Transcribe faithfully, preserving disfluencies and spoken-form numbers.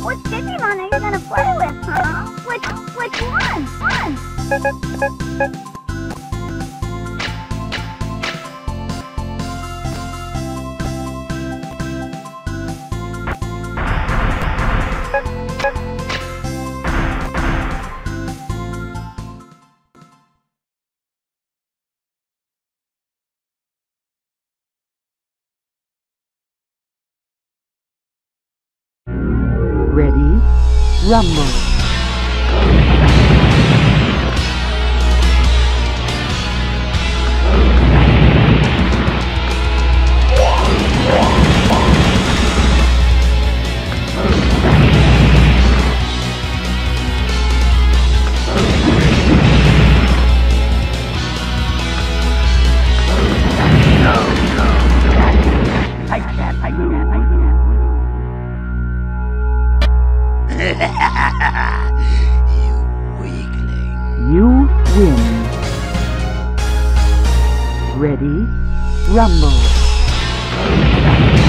Which Digimon are you gonna play with, huh? Which, which one? One. Ready? Rumble. I can't, I can't, I can't. You weakling. You win. Ready? Rumble.